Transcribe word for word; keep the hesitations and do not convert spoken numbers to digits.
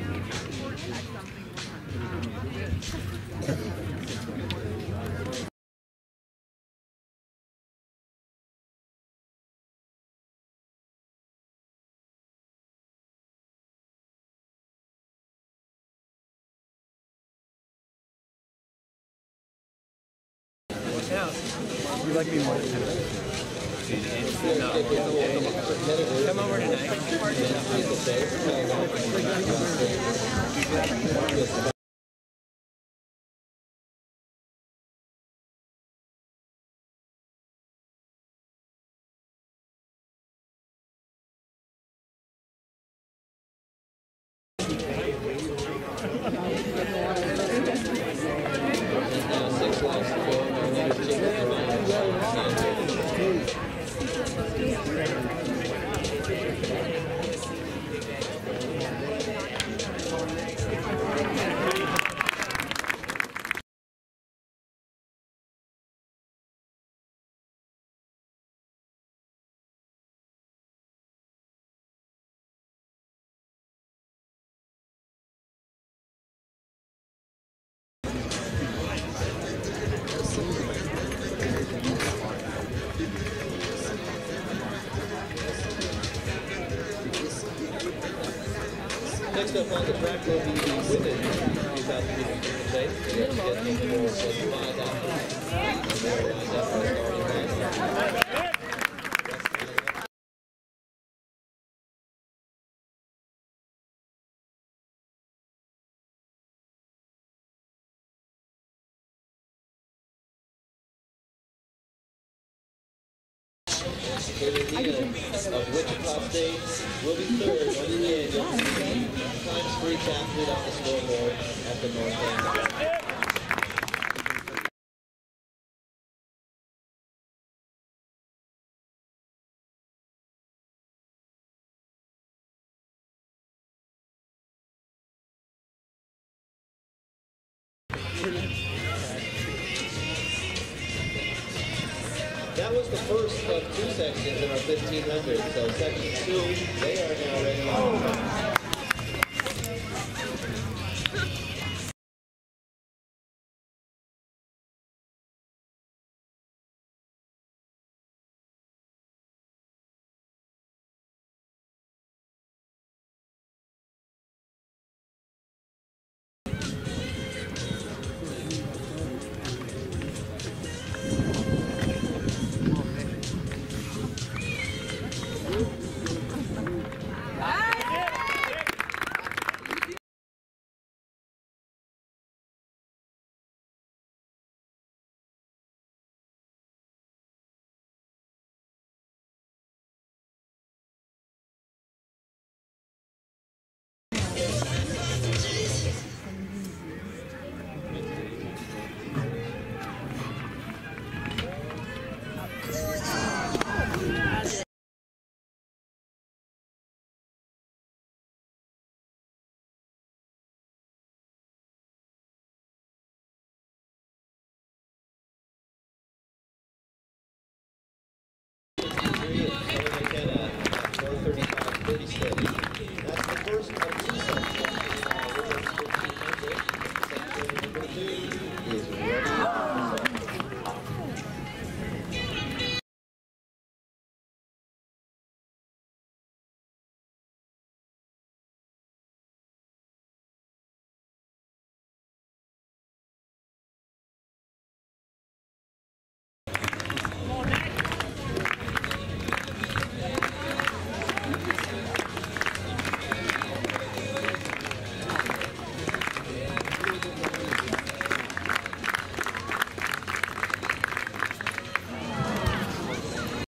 You like me more than him? No. Come over tonight. Next up on the track will be the women's two thousand fifteen chase. We have scheduled for five hours. They're lined up for the starting line. Of Wichita State will be third on the annual times three captured on the scoreboard at the north end. That was the first of two sections in our fifteen hundred. So section two, they are now ready.